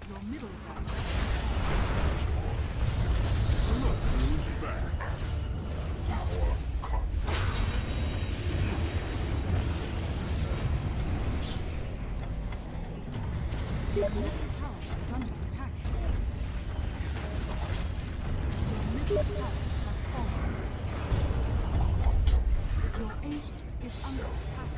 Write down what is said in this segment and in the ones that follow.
Your middle tower. Look who's back. Our conquest. Your middle tower is under attack. Your middle tower has fallen. Your ancient is under attack.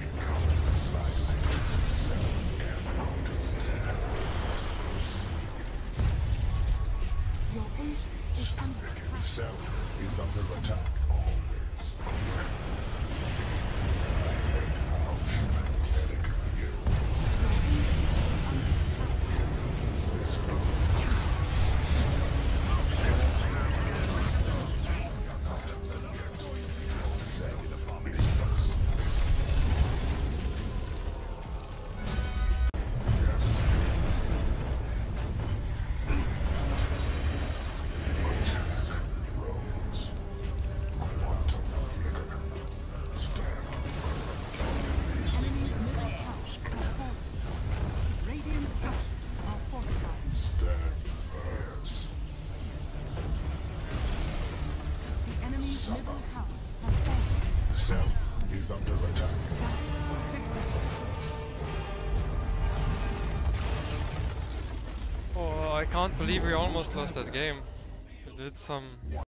Your ancient is under attack. Self is under attack always. Ouch, magnetic field. Your ancient is under attack. This goes. Enemy's middle tower has fallen. Radiant structures are fortified. Stand fast. The enemy's middle tower has fallen. Self is under attack. Victory. Oh, I can't believe we almost lost that game. We did some